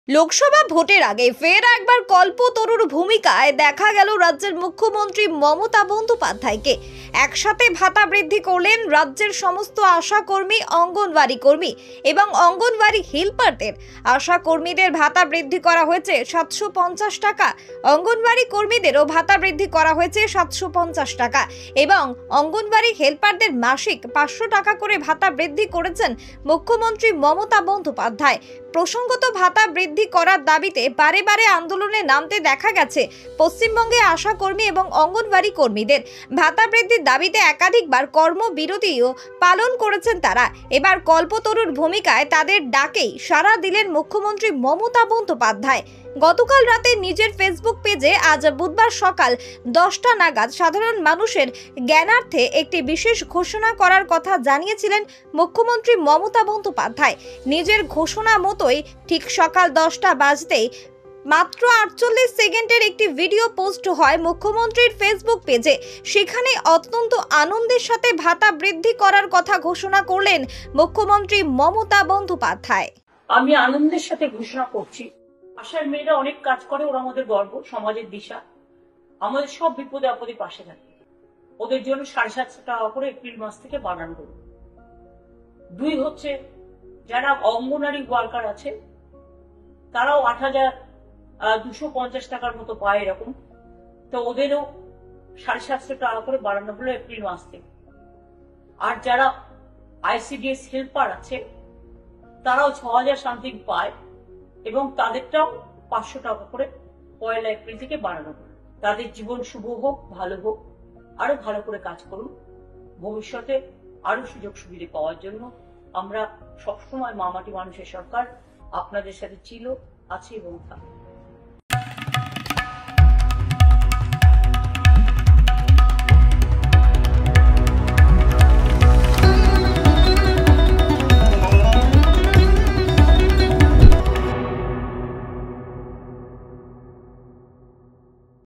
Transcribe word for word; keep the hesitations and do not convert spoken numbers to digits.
লোকসভা ভোটের আগে ফের একবার কল্পতরুর ভূমিকায় দেখা গেল রাজ্যের মুখ্যমন্ত্রী মমতা বন্দ্যোপাধ্যায়কে। একসাথে ভাতা বৃদ্ধি করলেন রাজ্যের সমস্ত আশা কর্মী, অঙ্গনওয়াড়ি কর্মী এবং অঙ্গনওয়াড়ি হেল্পারদের। আশা কর্মীদের ভাতা বৃদ্ধি করা হয়েছে সাতশো পঞ্চাশ টাকা, অঙ্গনওয়াড়ি কর্মীদেরও ভাতা বৃদ্ধি করা হয়েছে সাতশো পঞ্চাশ টাকা এবং অঙ্গনওয়াড়ি হেল্পারদের মাসিক পাঁচশো টাকা করে ভাতা বৃদ্ধি করেছেন মুখ্যমন্ত্রী মমতা বন্দ্যোপাধ্যায়। প্রসঙ্গত ভাতা বৃদ্ধি করার দাবিতে বারে বারে আন্দোলনে নামতে দেখা গেছে পশ্চিমবঙ্গে আশা কর্মী এবং অঙ্গনওয়াড়ি কর্মীদের। ভাতা বৃদ্ধির দাবিতে একাধিকবার কর্মবিরতিও পালন করেছেন তারা। এবার কল্পতরুর ভূমিকায় তাদের ডাকেই সাড়া দিলেন মুখ্যমন্ত্রী মমতা বন্দ্যোপাধ্যায়। গতকাল রাতে নিজের ফেসবুক পেজে আজ বুধবার সকাল দশটা নাগাদ সাধারণ মানুষের জ্ঞানার্থে একটি বিশেষ ঘোষণা করার কথা জানিয়েছিলেন মুখ্যমন্ত্রী মমতা বন্দ্যোপাধ্যায়। নিজের ঘোষণা মতোই ঠিক সকাল দশটা বাজতেই মাত্র আটচল্লিশ সেকেন্ডের একটি ভিডিও পোস্ট হয় মুখ্যমন্ত্রীর ফেসবুক পেজে। সেখানে অত্যন্ত আনন্দের সাথে ভাতা বৃদ্ধি করার কথা ঘোষণা করলেন মুখ্যমন্ত্রী মমতা বন্দ্যোপাধ্যায়। আমি আনন্দের সাথে ঘোষণা করছি, আশার মেয়েরা অনেক কাজ করে, ওরা আমাদের গর্ব, সমাজের দিশা, আমাদের সব বিপদে আপদে পাশে থাকে। ওদের জন্য সাড়ে সাতশো টাকা করে এপ্রিল মাস থেকে বাড়ানো হলো। দুই হচ্ছে যারা অঙ্গনারী ওয়ার্কার আছে তারাও আট হাজার দুশো পঞ্চাশ টাকার মতো পায় এরকম, তো ওদেরও সাড়ে সাতশো টাকা করে বাড়ানো হলো এপ্রিল মাস থেকে। আর যারা আইসিডিএস হেল্পার আছে তারাও ছ হাজার সামথিং পায় এবং তাদেরটাও পাঁচশো টাকা করে পয়লা এপ্রিল থেকে বাড়ানো হলো। তাদের জীবন শুভ হোক, ভালো হোক, আরো ভালো করে কাজ করুন, ভবিষ্যতে আরো সুযোগ সুবিধা পাওয়ার জন্য আমরা সবসময় মামাটি মানুষের সরকার আপনাদের সাথে ছিল, আছে এবং থাকবে।